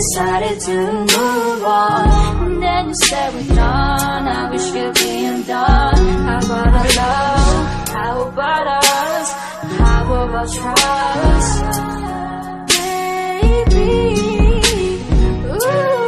decided to move on. And then you said we're done, I wish you'd be undone. How about our love? How about us? How about trust? Baby, ooh.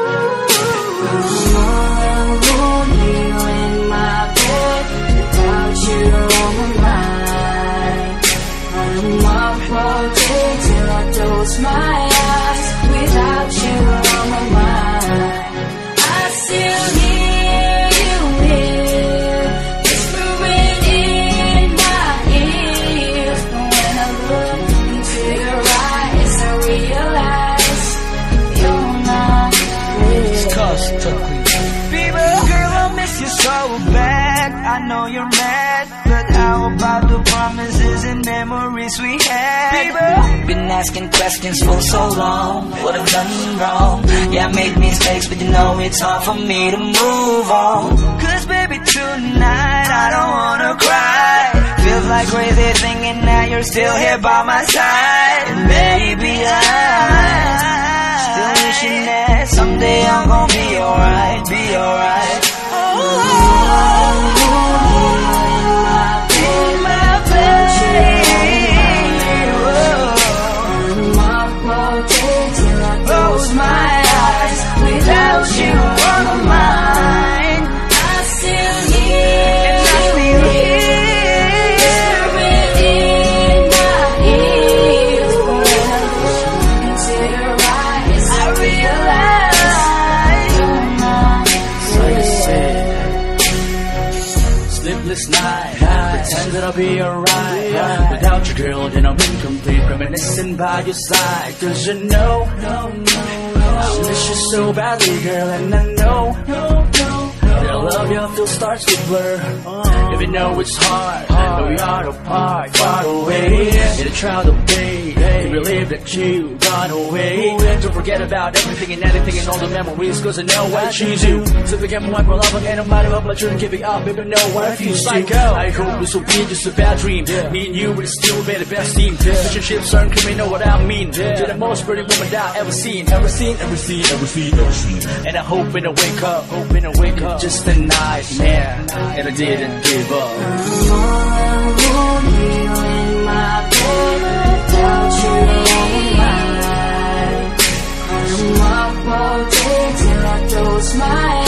I'm lonely in my bed without you on my mind. I'm up all day till I close my eyes without you on my mind. I still hear you here, whispering in my ears. But when I look into your eyes, I realize you're not real. Baby, girl, I miss you so bad. I know you're mad, but how about the promises and memories we had? Baby, been asking questions for so long. What I've done wrong? Yeah, I made mistakes, but you know it's hard for me to move on. Cause baby, tonight I don't wanna cry. Feels like crazy thinking that you're still here by my side. And baby, I'm still wishing that someday I'm gonna be alright, be alright. Close my eyes without you on my mind. I still hear you whispering in my ears. When I look into your eyes, I realize you're not real. Sleepless night, pretend that I'll be alright. Without you, girl, then I'm incomplete. Reminiscing by your side. Cause you know I miss you so badly, girl. And I know that love you still starts to blur. Even though it's hard, but we are apart, far away. In a trial of day, to believe that you gone away. Don't forget about everything and anything and all the memories, cause I know I choose you. So forget my life, my love, and no matter what my dream, giving up, baby, know what I refuse to. I hope this will be just a bad dream. Me and you will still be the best team. Relationships aren't coming, know what I mean. You're the most pretty woman that I've ever seen. Ever seen. And I hope when I wake up, just a nightmare, and I didn't give up. I'm lonely in my bed without you on my mind. I'm up all day till I close my eyes.